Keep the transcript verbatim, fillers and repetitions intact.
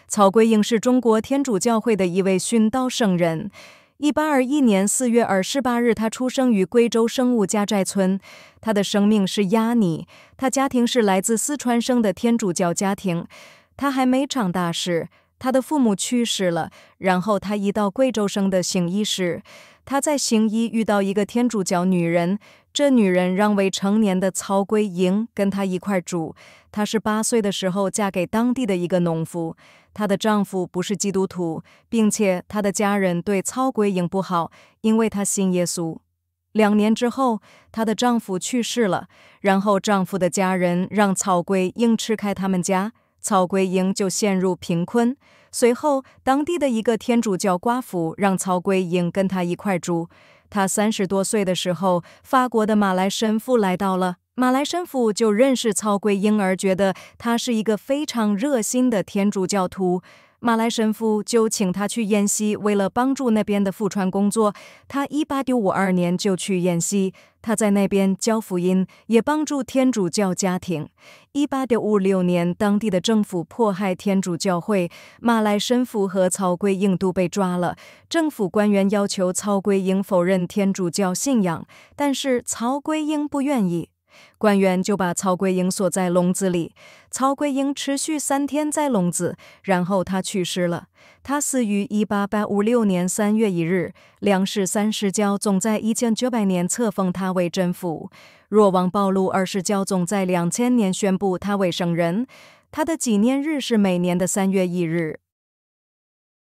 曹圭英是中国天主教会的一位殉道圣人。一八二一年四月二十八日，他出生于贵州生物家寨村。他的生命是压逆，他家庭是来自四川省的天主教家庭。他还没长大时，他的父母去世了，然后他移到贵州省的兴义市。他在兴义遇到一个天主教女人，这女人让未成年的曹圭英跟他一块住。她是八岁的时候嫁给当地的一个农夫，她的丈夫不是基督徒，并且她的家人对曹圭英不好，因为她信耶稣。两年之后，她的丈夫去世了，然后丈夫的家人让曹圭英吃开他们家，曹圭英就陷入贫困。随后，当地的一个天主教寡妇让曹圭英跟他一块住。他三十多岁的时候，法国的马来神父来到了，马来神父就认识曹圭英，而觉得他是一个非常热心的天主教徒。马来神父就请他去演西，为了帮助那边的福传工作，他一八五二年就去演西。他在那边教福音，也帮助天主教家庭。一八五六年，当地的政府迫害天主教会，马来神父和曹圭英都被抓了。政府官员要求曹圭英否认天主教信仰，但是曹圭英不愿意。官员就把曹圭英锁在笼子里，曹圭英持续三天在笼子，然后他去世了。他死于一八五六年三月一日。梁氏三世教宗在一千九百年册封他为真父，若望保禄二世教宗在两千年宣布他为圣人。他的纪念日是每年的三月一日。